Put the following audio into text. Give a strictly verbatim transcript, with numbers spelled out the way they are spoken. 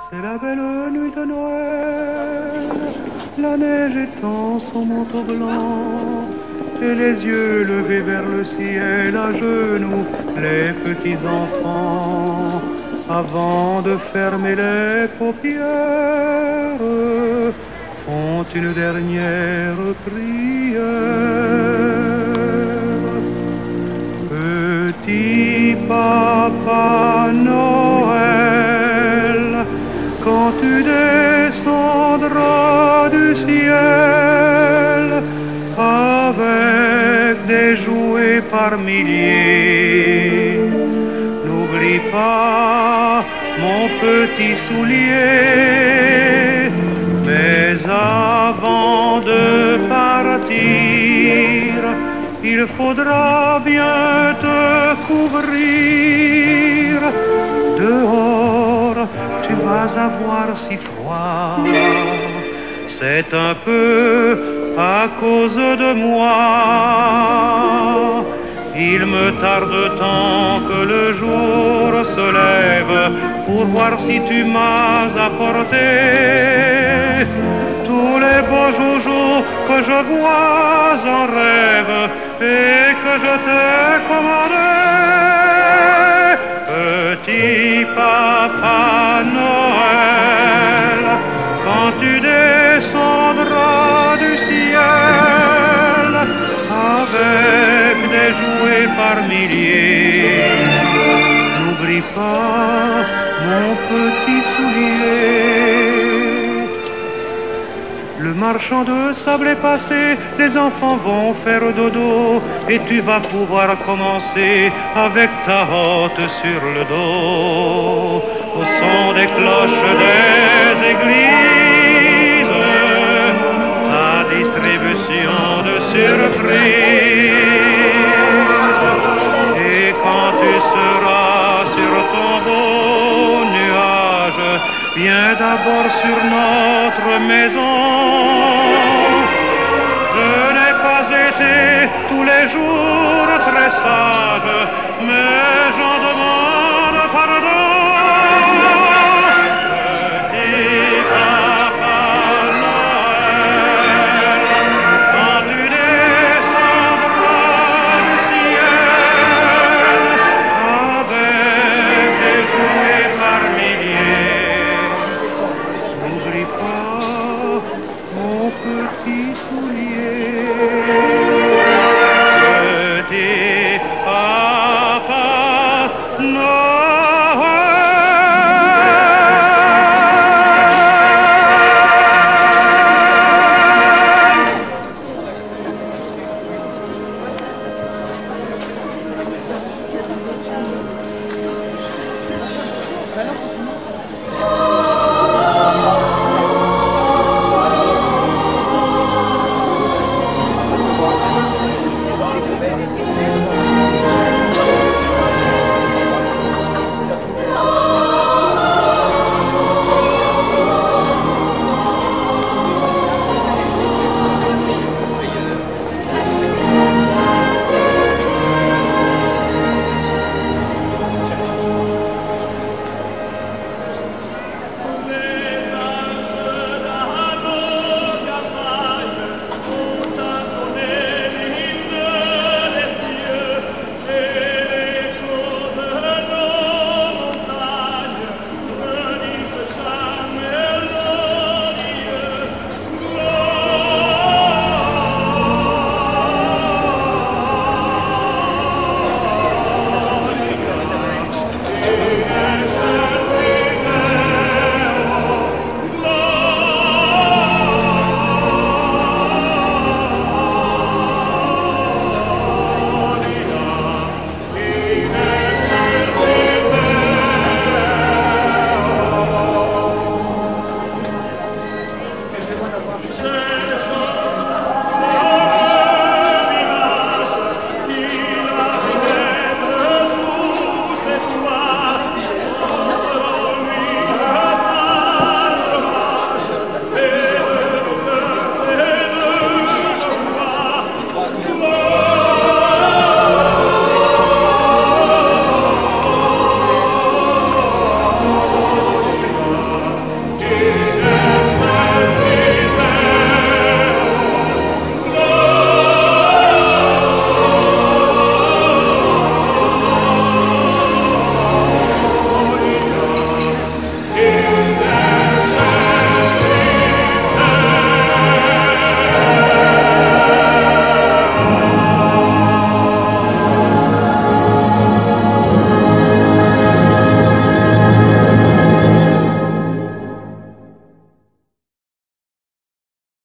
C'est la belle nuit de Noël, la neige étend son manteau blanc, et les yeux levés vers le ciel, à genoux, les petits enfants, avant de fermer les paupières, font une dernière prière. Petit Papa Noël, quand tu descendras du ciel avec des jouets par milliers, n'oublie pas mon petit soulier. Mais avant de partir, il faudra bien te couvrir. Dehors, tu vas avoir si froid. C'est un peu à cause de moi. Il me tarde tant que le jour se lève pour voir si tu m'as apporté tous les beaux joujoux que je vois en rêve et que je t'ai commandé. Petit Papa Noël, quand tu descendras du ciel avec des jouets par milliers, n'oublie pas mon petit soulier. Le marchand de sable est passé, les enfants vont faire dodo, et tu vas pouvoir commencer avec ta hotte sur le dos, au son des cloches des églises, ta distribution de surprises. Et quand tu seras sur ton beau nuage, viens d'abord sur notre maison.